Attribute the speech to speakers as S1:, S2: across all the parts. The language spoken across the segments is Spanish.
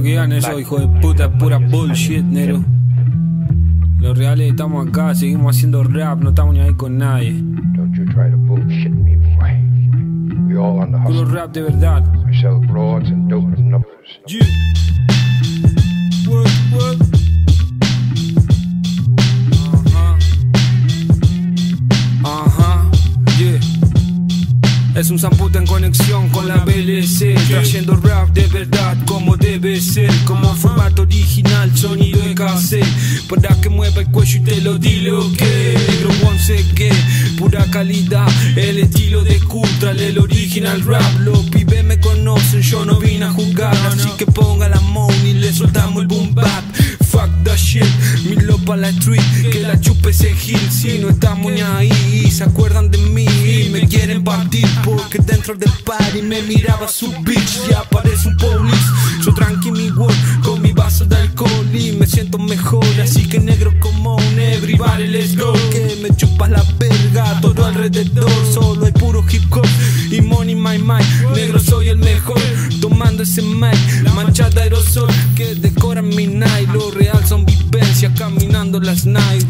S1: que digan eso, hijo de puta, pura bullshit, negro. Los reales estamos acá, seguimos haciendo rap, no estamos ni ahí con nadie. Puro rap de verdad. Yeah. What? Ajá, yeah. Es un zamputa en conexión con la BLC, trayendo rap de verdad como debe ser, como formato original, sonido de cassette, para que mueva el cuello y te lo digo que negro once que pura calidad, el estilo de Cultural, el original rap. Los pibes me conocen, yo no vine a jugar, así que ponga la money y le soltamos el boom bap. Fuck that shit, mi lopa la street, que la chupe ese gil. Si no estamos ni ahí, se acuerdan de mí y me quieren partir, porque dentro del party me miraba su bitch. Ya parece un police, yo tranqui mi world con mi vaso de alcohol y me siento mejor. Así que negro como un everybody, let's go. Que me chupas la verga todo alrededor, solo hay puro hip hop y money my mind. Negro soy el mejor, tomando ese mic, manchada aerosol que decora mi night. Lo real son vivencias, caminando las nights.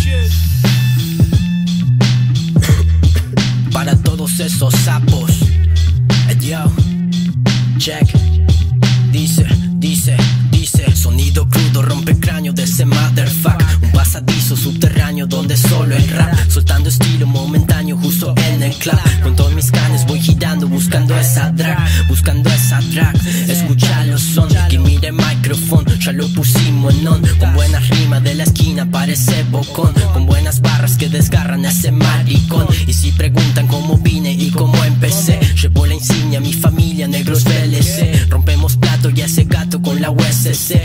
S2: Para todos esos sapos, yo, check. Dice, sonido crudo, rompe cráneo de ese motherfuck. Un pasadizo subterráneo donde solo el rap, soltando estilo momentáneo justo en el club. Con todos mis canes voy girando buscando esa drag, escucha los son, que mire el micrófono, ya lo pusimos en on. Con buenas rimas de la esquina parece bocón, con buenas barras que desgarran a ese maricón. Y si preguntan cómo vine y cómo empecé, llevo la insignia, mi familia, negros VLC. Rompemos plato y ese gato con la USC.